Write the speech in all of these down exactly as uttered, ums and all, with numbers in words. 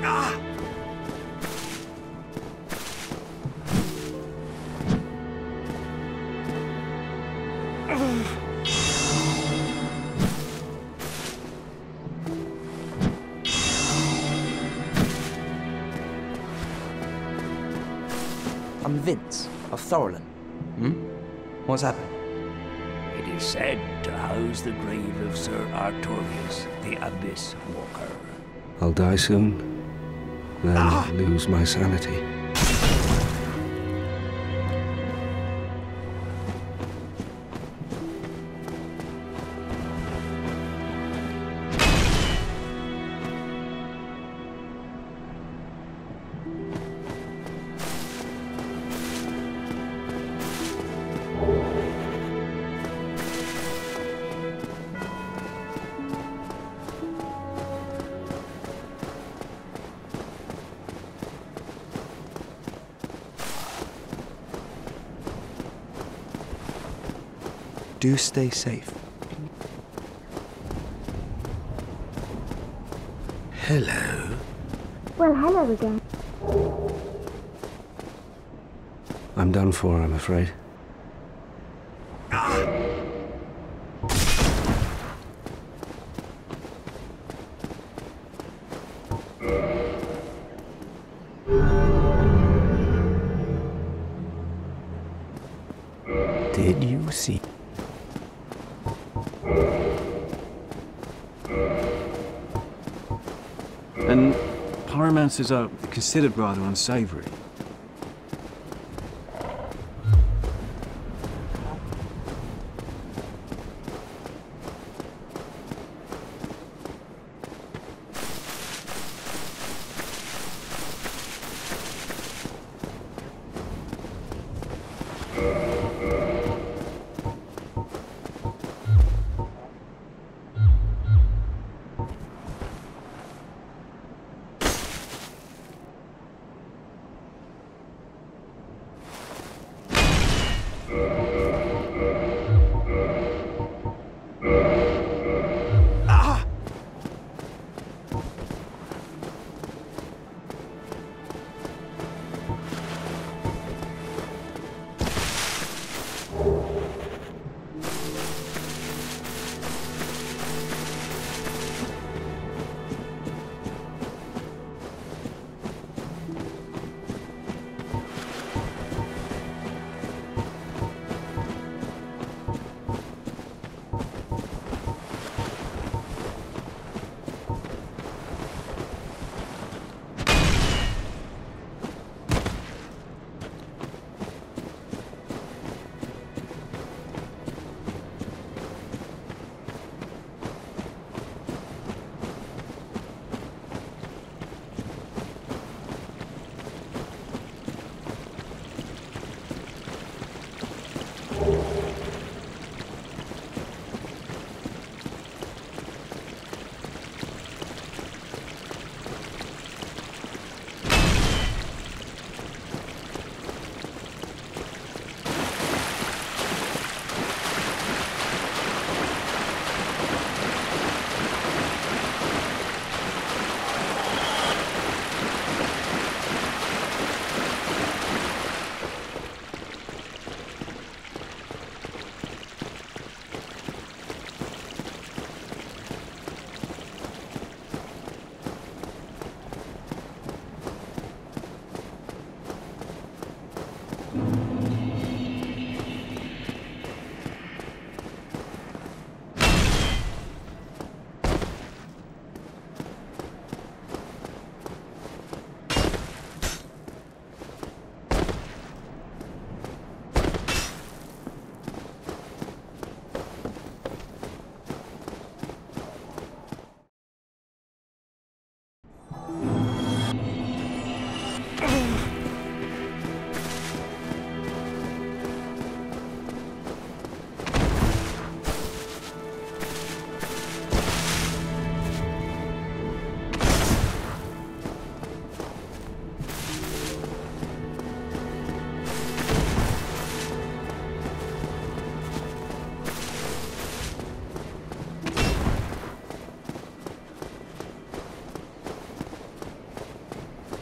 I'm Vince of Thorlin. Hmm? What's happened? It is said to house the grave of Sir Artorius, the Abyss Walker. I'll die soon, then ah! lose my sanity. Do stay safe. Hello. Well, hello again. I'm done for, I'm afraid. Did you see? And pyromancers are considered rather unsavory.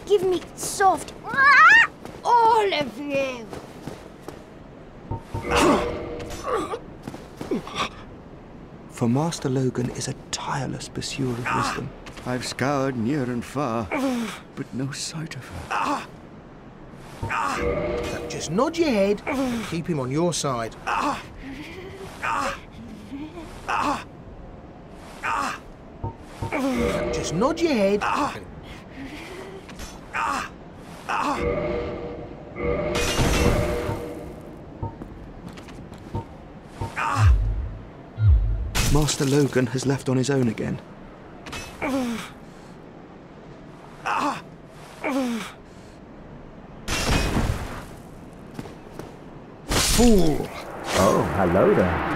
Give me soft. All of you. For Master Logan is a tireless pursuer of wisdom. I've scoured near and far, but no sight of her. Just nod your head and keep him on your side. Just nod your head and... Master Logan has left on his own again. Fool! Oh, hello there.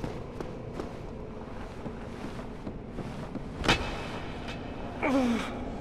Ugh.